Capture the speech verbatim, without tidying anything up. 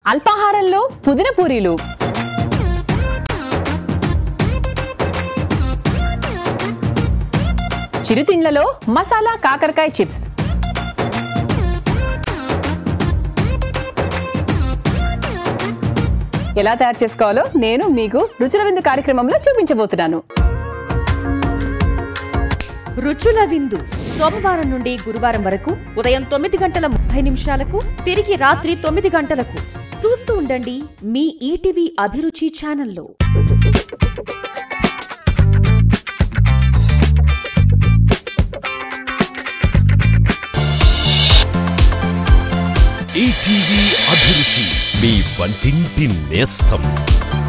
అల్పాహారంలో పుదీన పూరీలు, చిరుతిండ్లలో మసాలా కాకరకాయ చిప్స్, ఎలా తయారు చేసుకోవాలో నేను మీకు రుచుల విందు కార్యక్రమంలో చూపించబోతున్నాను. రుచుల విందు సోమవారం నుండి గురువారం వరకు ఉదయం తొమ్మిది గంటల ముప్పై నిమిషాలకు, తిరిగి రాత్రి తొమ్మిది గంటలకు. చూస్తూ ఉండండి మీ ఈటీవీ అభిరుచి ఛానల్లో. ఈటీవీ అభిరుచి, మీ వంటింటి నేస్తం.